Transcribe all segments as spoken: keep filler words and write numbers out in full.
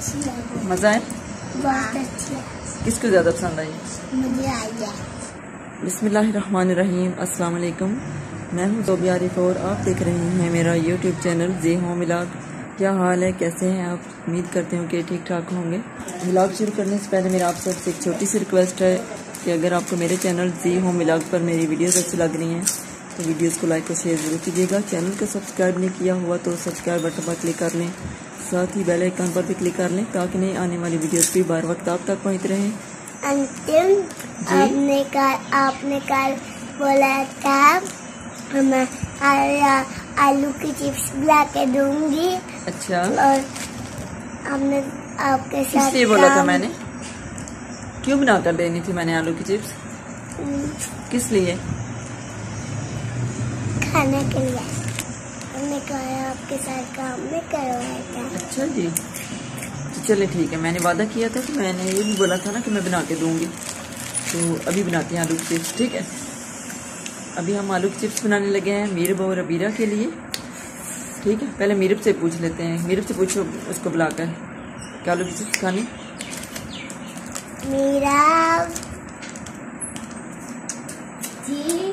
अच्छी है। मज़ा है? बहुत अच्छी है। किसको ज़्यादा पसंद आई? मुझे आई है। बिस्मिल्लाहिर्रहमानिर्रहीम। अस्सलाम वालेकुम। मैं हूँ ज़ोबी आरिफ और आप देख रहे हैं मेरा YouTube channel G home vlog. क्या हाल है, कैसे हैं आप? उम्मीद करते हूँ कि ठीक ठाक होंगे। व्लॉग शुरू करने से पहले मेरा आप सबसे एक छोटी सी रिक्वेस्ट है कि अगर आपको मेरे चैनल जी होम व्लॉग पर मेरी वीडियोस अच्छी लग रही हैं तो वीडियोस को लाइक और शेयर ज़रूर कीजिएगा। चैनल को सब्सक्राइब नहीं किया हुआ तो सब्सक्राइब बटन पर क्लिक कर लें, साथ ही बेल आइकन पर भी क्लिक कर लें ताकि नई आने वाली वीडियोस भी बार वक्त आप तक पहुँच रहें। अंतिम आपने कल आपने कल बोला था मैं आलू की चिप्स बना के दूंगी। अच्छा, और हमने आपके साथ इसलिए बोला था मैंने। क्यों बना कर देनी थी मैंने आलू की चिप्स? किस लिए? खाने के लिए। हमने कहा आपके साथ काम नहीं करवाया था। अच्छा जी, तो चले ठीक है। मैंने वादा किया था तो मैंने ये भी बोला था ना कि मैं बना के दूंगी। तो अभी बनाते हैं आलू की चिप्स, ठीक है। अभी हम आलू की चिप्स बनाने लगे हैं मीरब और अबीरा के लिए, ठीक है। पहले मीरब से पूछ लेते हैं। मीरब से पूछो उसको बुलाकर, क्या आलू की चिप्स खानी? मीरब जी,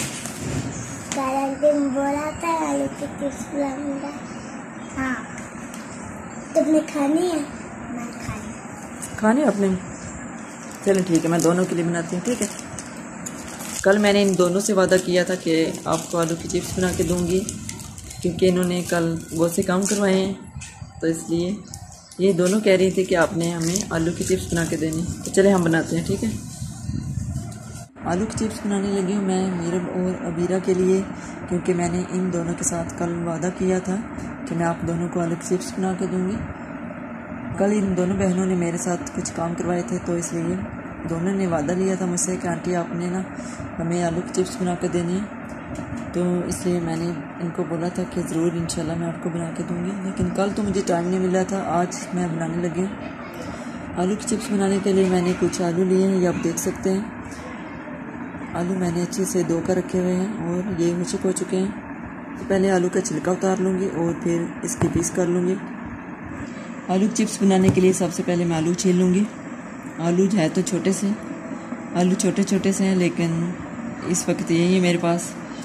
दिन बोला था आलू की चिप्स बनाऊंगा। हाँ, तुमने खानी है? मैं खानी खानी अपने? चलो ठीक है, मैं दोनों के लिए बनाती हूँ, ठीक है। कल मैंने इन दोनों से वादा किया था कि आपको आलू की चिप्स बना के दूंगी, क्योंकि इन्होंने कल बहुत से काम करवाए हैं, तो इसलिए ये दोनों कह रही थी कि आपने हमें आलू की चिप्स बना के देनी। तो चले हम बनाते हैं, ठीक है। आलू की चिप्स बनाने लगी हूँ मैं मीरब और अबीरा के लिए, क्योंकि मैंने इन दोनों के साथ कल वादा किया था कि मैं आप दोनों को आलू की चिप्स बना के दूँगी। कल इन दोनों बहनों ने मेरे साथ कुछ काम करवाए थे, तो इसलिए दोनों ने वादा लिया था मुझसे कि आंटी आपने ना हमें आलू की चिप्स बना के देनी है। तो इसलिए मैंने इनको बोला था कि ज़रूर इंशाल्लाह मैं आपको बना के दूँगी, लेकिन कल तो मुझे टाइम नहीं मिला था। आज मैं बनाने लगी हूँ। आलू की चिप्स बनाने के लिए मैंने कुछ आलू लिए हैं, ये आप देख सकते हैं। आलू मैंने अच्छे से धो कर रखे हुए हैं और ये मुझे हो चुके हैं। तो पहले आलू का छिलका उतार लूँगी और फिर इसकी पीस कर लूँगी। आलू की चिप्स बनाने के लिए सबसे पहले मैं आलू छील लूँगी। आलू है तो छोटे से, आलू छोटे छोटे से हैं, लेकिन इस वक्त यही है मेरे पास।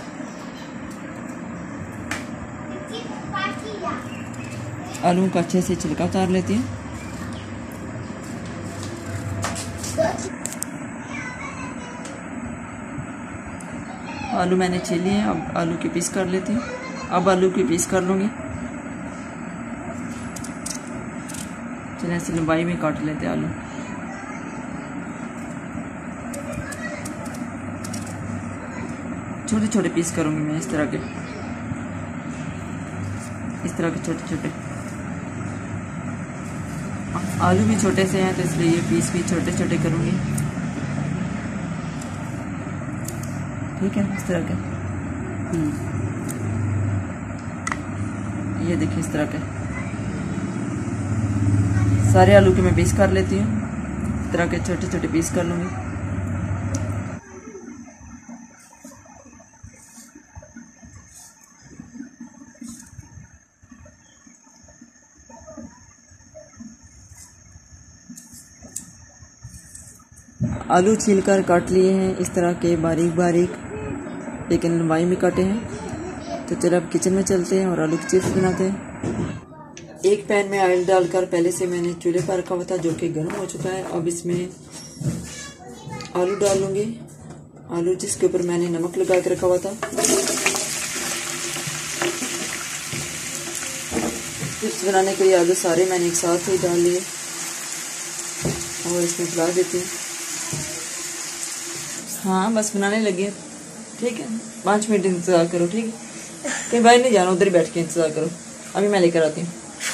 आलू को अच्छे से छिलका उतार लेती हूँ। आलू मैंने छील लिए हैं, अब आलू की पीस कर लेती हूँ। अब आलू की पीस कर लूँगी। चलिए ऐसे लंबाई में काट लेते हैं आलू। छोटे छोटे पीस करूँगी मैं इस तरह के, इस तरह के छोटे छोटे। आलू भी छोटे से हैं तो इसलिए ये पीस भी छोटे छोटे करूँगी, ठीक है। इस तरह के ये देखिए, इस तरह के सारे आलू के मैं पीस कर लेती हूँ। इस तरह के छोटे छोटे पीस कर लूँगी। आलू छीलकर काट लिए हैं इस तरह के बारीक बारीक, लेकिन लंबाई में काटे हैं। तो चलो अब किचन में चलते हैं और आलू की चिप्स बनाते हैं। एक पैन में ऑयल डालकर पहले से मैंने चूल्हे पर रखा हुआ था, जो कि गर्म हो चुका है। अब इसमें आलू डाल लूँगी। आलू जिसके ऊपर मैंने नमक लगा के रखा हुआ था। चिप्स बनाने के लिए आलू सारे मैंने एक साथ ही डाल लिए और इसमें फैला देती हूँ। हाँ बस बनाने लगे, ठीक है। पाँच मिनट इंतज़ार करो, ठीक है। कहीं बाहर नहीं जाना, उधर ही बैठ के इंतज़ार करो, अभी मैं लेकर आती हूँ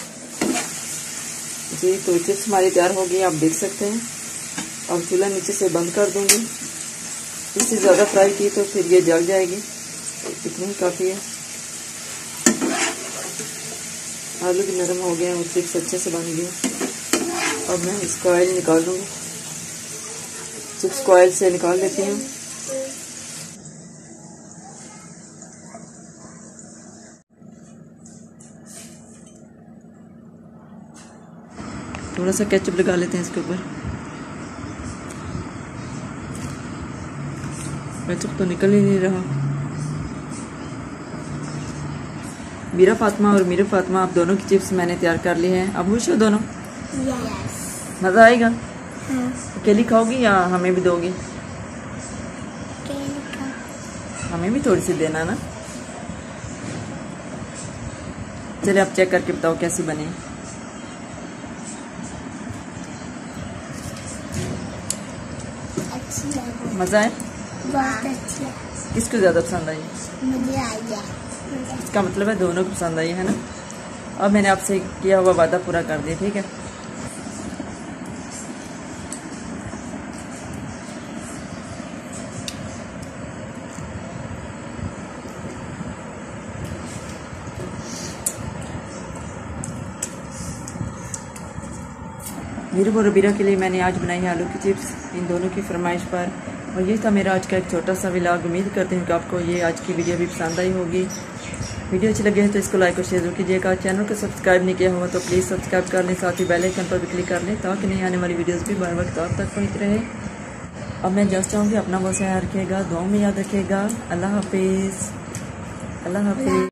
जी। तो चिप्स हमारी तैयार हो गई, आप देख सकते हैं। अब चूल्हा नीचे से बंद कर दूँगी। इससे ज़्यादा फ्राई की तो फिर ये जल जाएगी, इतनी ही काफ़ी है। आलू भी नरम हो गए हैं और चिप्स अच्छे से बन गए। अब मैं इसका ऑयल निकाल दूँगी। चिप्स को ऑयल से निकाल लेती हूँ। थोड़ा सा केचप लगा लेते हैं इसके ऊपर। केचप तो निकल ही नहीं रहा। मीरा फातिमा और मीरा फातिमा, आप दोनों की चिप्स मैंने तैयार कर ली हैं। अब खुश हो दोनों? यस। मज़ा आएगा? हाँ। अकेली खाओगी या हमें भी दोगी? अकेली खा। हमें भी थोड़ी सी देना ना। चलिए आप चेक करके बताओ कैसी बनी। अच्छी है। मज़ा है? बहुत अच्छी है। किसको ज़्यादा पसंद आई? मुझे आई है। इसका मतलब है दोनों को पसंद आई है ना। अब मैंने आपसे किया हुआ वादा पूरा कर दिया, ठीक है। मीरू और रबीरा के लिए मैंने आज बनाई है आलू की चिप्स, इन दोनों की फरमाइश पर। और ये था मेरा आज का एक छोटा सा व्लॉग। उम्मीद करते हैं कि आपको ये आज की वीडियो भी पसंद आई होगी। वीडियो अच्छी लगे तो इसको लाइक और शेयर जरूर कीजिएगा। चैनल को सब्सक्राइब नहीं किया हुआ तो प्लीज़ सब्सक्राइब कर लें, साथ ही बेल आइकन पर भी क्लिक कर लें ताकि नई आने वाली वीडियोज़ भी बर वक्त आप तक पहुँच रहे। अब मैं जस्ट चाहूँगी अपना बहुत ख्याल रखिएगा, दुआ में याद रखिएगा। अल्लाह हाफिज़। अल्लाह हाफिज़।